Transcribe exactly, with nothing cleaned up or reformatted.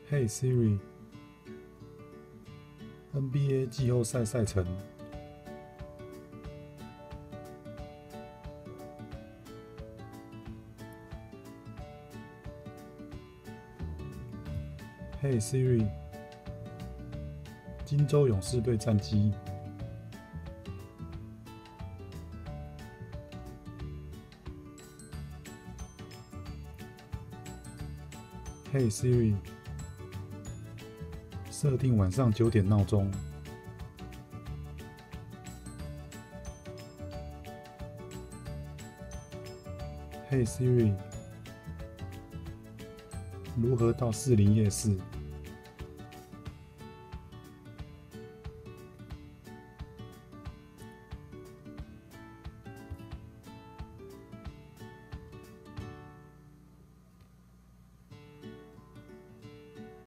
Hey Siri，N B A 季后赛赛程。Hey Siri，金州勇士队战绩。Hey Siri，设定晚上九点闹钟。Hey Siri，如何到士林夜市？